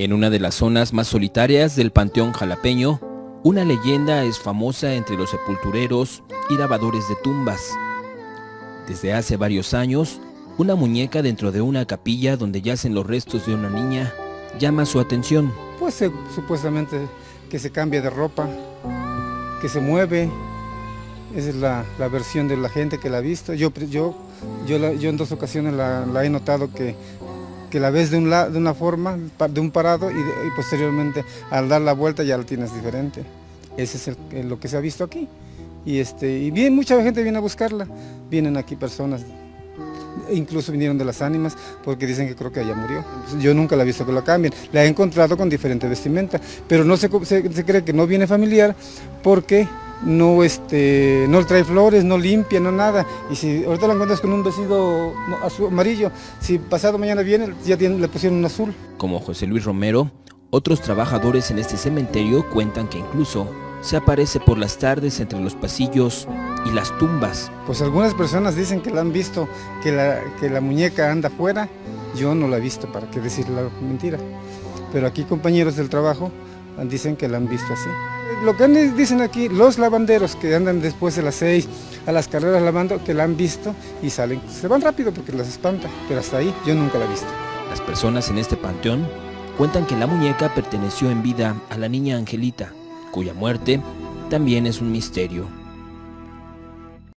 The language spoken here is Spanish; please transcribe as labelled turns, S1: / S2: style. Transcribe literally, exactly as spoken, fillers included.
S1: En una de las zonas más solitarias del Panteón Jalapeño, una leyenda es famosa entre los sepultureros y lavadores de tumbas. Desde hace varios años, una muñeca dentro de una capilla donde yacen los restos de una niña llama su atención.
S2: Pues se, supuestamente que se cambia de ropa, que se mueve. Esa es la, la versión de la gente que la ha visto. Yo, yo, yo, la, yo en dos ocasiones la, la he notado que, que la ves de, un la, de una forma, de un parado, y, de, y posteriormente al dar la vuelta ya la tienes diferente. Ese es el, lo que se ha visto aquí. Y, este, y bien, mucha gente viene a buscarla. Vienen aquí personas, incluso vinieron de las ánimas, porque dicen que creo que ella murió. Yo nunca la he visto que la cambien. La he encontrado con diferente vestimenta, pero no se, se, se cree que no viene familiar porque no, este, no trae flores, no limpia, no nada. Y si ahorita la encuentras con un vestido azul, amarillo, si pasado mañana viene, ya tiene, le pusieron un azul.
S1: Como José Luis Romero, otros trabajadores en este cementerio cuentan que incluso se aparece por las tardes entre los pasillos y las tumbas.
S2: Pues algunas personas dicen que la han visto, que la, que la muñeca anda afuera. Yo no la he visto, para qué decir la mentira. Pero aquí compañeros del trabajo dicen que la han visto así. Lo que dicen aquí, los lavanderos que andan después de las seis a las carreras lavando, que la han visto y salen. Se van rápido porque las espanta, pero hasta ahí yo nunca la he visto.
S1: Las personas en este panteón cuentan que la muñeca perteneció en vida a la niña Angelita, cuya muerte también es un misterio.